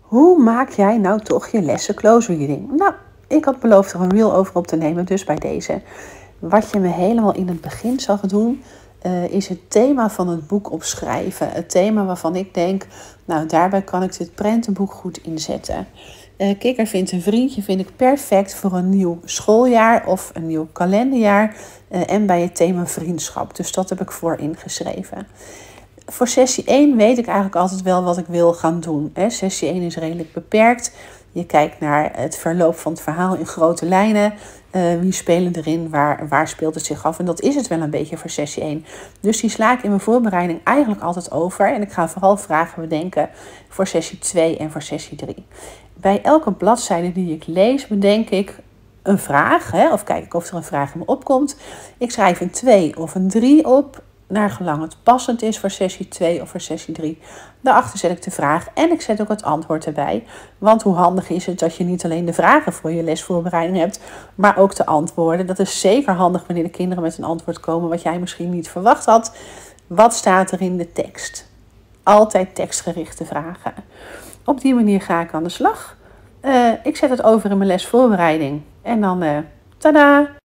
Hoe maak jij nou toch je lessen close reading? Nou, ik had beloofd er een reel over op te nemen, dus bij deze. Wat je me helemaal in het begin zag doen, is het thema van het boek opschrijven. Het thema waarvan ik denk, nou daarbij kan ik dit prentenboek goed inzetten. Kikker vindt een vriendje vind ik perfect voor een nieuw schooljaar of een nieuw kalenderjaar. En bij het thema vriendschap. Dus dat heb ik voor ingeschreven. Voor sessie 1 weet ik eigenlijk altijd wel wat ik wil gaan doen. Sessie 1 is redelijk beperkt. Je kijkt naar het verloop van het verhaal in grote lijnen. Wie spelen erin, waar speelt het zich af. En dat is het wel een beetje voor sessie 1. Dus die sla ik in mijn voorbereiding eigenlijk altijd over. En ik ga vooral vragen bedenken voor sessie 2 en voor sessie 3. Bij elke bladzijde die ik lees bedenk ik een vraag. Of kijk ik of er een vraag in me opkomt. Ik schrijf een 2 of een 3 op. Naar gelang het passend is voor sessie 2 of voor sessie 3. Daarachter zet ik de vraag en ik zet ook het antwoord erbij. Want hoe handig is het dat je niet alleen de vragen voor je lesvoorbereiding hebt, maar ook de antwoorden. Dat is zeker handig wanneer de kinderen met een antwoord komen wat jij misschien niet verwacht had. Wat staat er in de tekst? Altijd tekstgerichte vragen. Op die manier ga ik aan de slag. Ik zet het over in mijn lesvoorbereiding. En dan, tada!